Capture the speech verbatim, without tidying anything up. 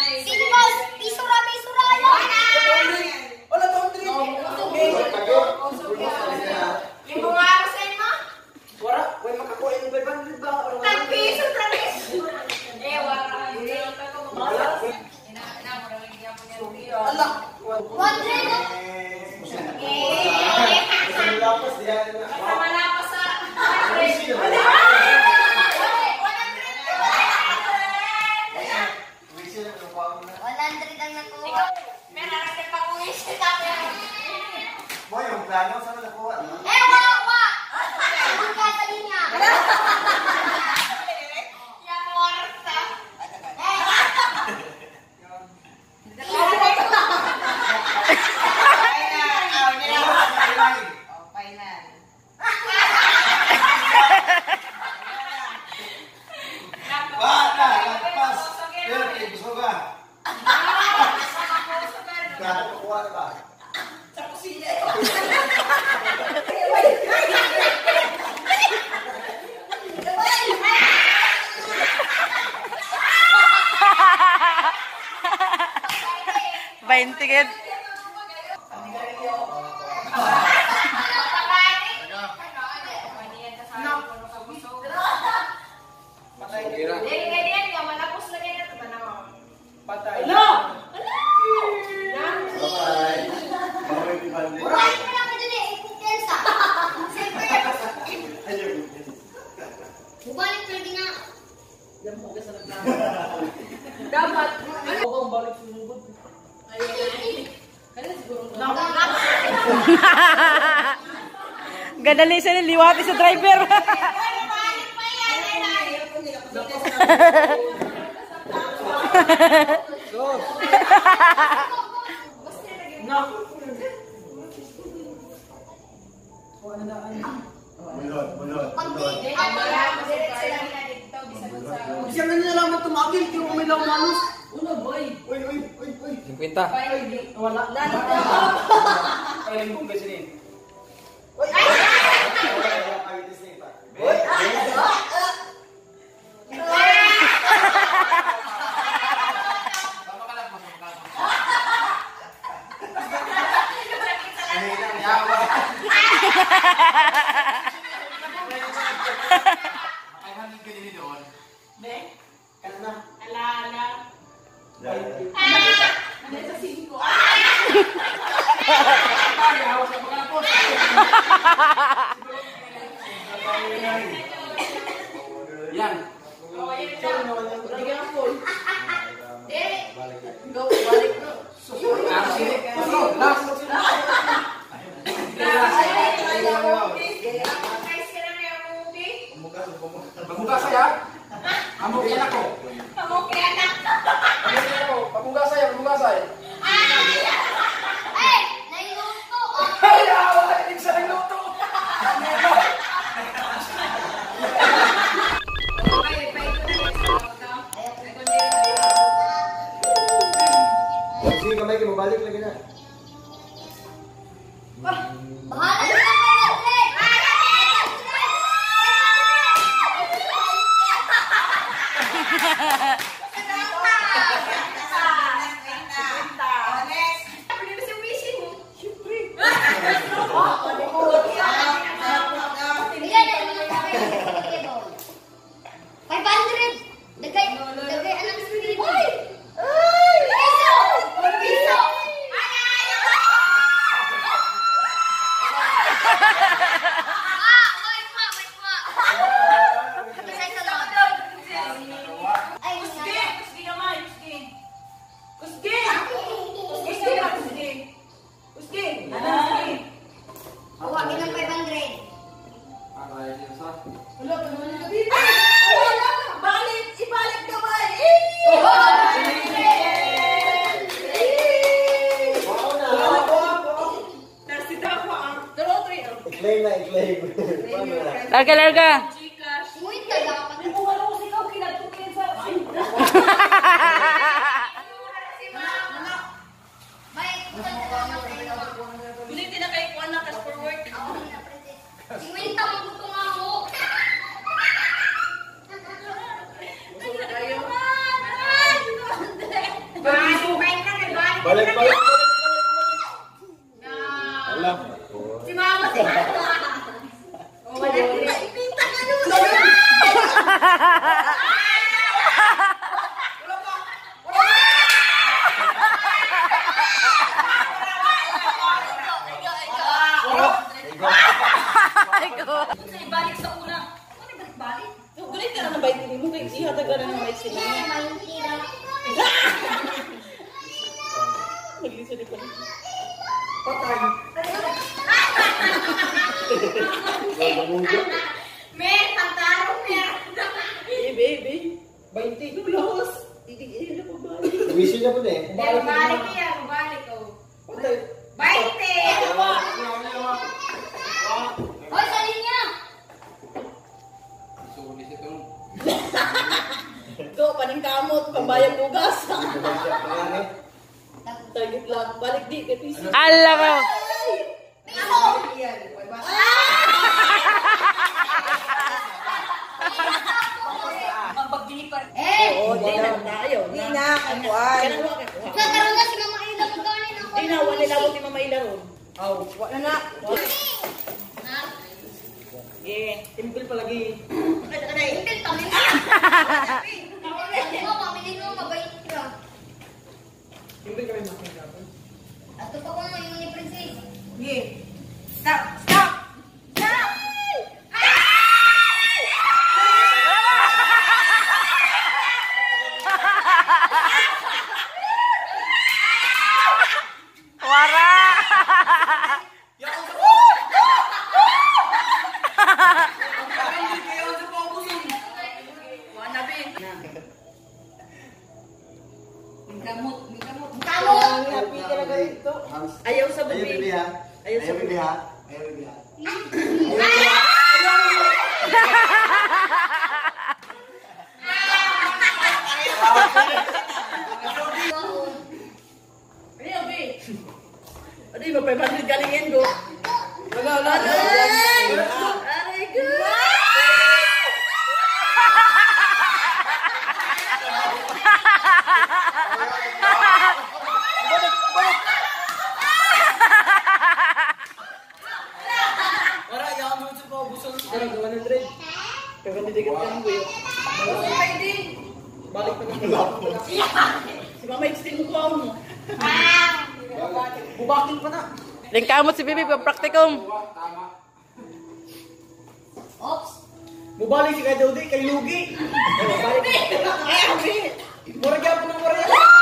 Simbos, pisura, pisura, yun! Wala to, Andre! Limo nga ako sa inyo? Wala, may makakuha yung five hundred ba? Tag-piso, tag-piso! Eh, wala. Allah! one hundred! Basta malapas sa one hundred ang nakuha. May narating pa kong isip natin. Mo yung plano saan nakuha? Eh, wala, wala! Ang kasa niya. Yang warta. Bainte gid. Patay. Balik lagi na. Dapat. Huwag balik sunugod. Gadali siya ni liwati sa driver. Mulot, mulot. Bisa nga nila lang tumagil kung may lang manos. Una, boy. Uy, uy, uy, uy. Cinquenta. Wala. Ay, kung kasi ni. Uy. Yan. Go, balik bro. Pagbuka saya. Amok yan ako. Pamukha anak. Pagbuka saya, pagbuka saya. Ay, nailuto. Ay, awa, hindi sa nagluto. Sige kamay kayo, mabalik lagi na. Bahala na ka, five hundred. Dagay, dagay anak spirit. Ay! Piso! Piso! Ah, wait pa, wait pa. Isay sa loob. Ay, Kuski! Kuski naman! Kuski! Kuski! Kuski na! Kuski! Kuski! Ano? Kuski! Huwagin ng five hundred. Wala pa naman yung gabi. Wala! Balik! Ibalik ka ba? I-claim na, i-claim. Larga, larga. Nguit ka dapat. May, bukan na lang ang tayo. Bulitin na kayo kuha na cash for work. Nguit ka, maguto nga ako. Balik, balik ka, nagbalik ka Balik, na. balik, balik, balik. Yeah. Alam. Si mama, si mama. Oh, wala. Ipinta ka nun. Kasi ibalik sa una. Ano balik-balik? Galit ka na ng bike mo. Kaya ihatag ka na ng bike sila. Naglisod ko na. Patay. Mer, pantarong mer. Eh, baby. Bainti. Lahos. Titigil na pabalik. Wisin na po na eh. Mer, balik yan, balik oh. Patay. Bainte! Hoy, sa linya! Ito, paning kamot. Pambayang bugas. Pangalan eh. Target lang. Balik di. Kay P C. Ala ka. Yan. Ang paglipan. Eh! Oo, di na tayo. Di na. Kuan. Kanawa ka. Nagkaroon na si Mama Ila magkanin ako. Di na. Wala lang si Mama Ila ron. Aw, wala na. Ha? Yeah. Impil palagi. Ay, taka na eh. Impil, tamin. Mo, mamili mo, mabait ka. Impil kami makikapon. At ito pa ko mo yung ni Princess. Yeah. Stop! Stop! Stop! Wara. Ang gamot. Ang gamot. Tamo! Happy ka na ganito. Ayaw sa Ayaw bubig. bibi ha. Ayaw sa Ayaw bibi ha. Ayaw bibi ha. Ayaw, be. Ano yung five hundred galingin ko? Wala, wala. Aray ko. Wala, yaw mo sa paubusan. Wala, one hundred. Kaya nitigat ka ng buyo. Balik na lang. Si Mama, extend mo ko ako mo. Bubakin pa na. Lingkamot si Bibi pag praktikum. Oops! Mubalik si Kay Dodi, kay Lugi. Ay, abi. Mura gyapon ng mura yan.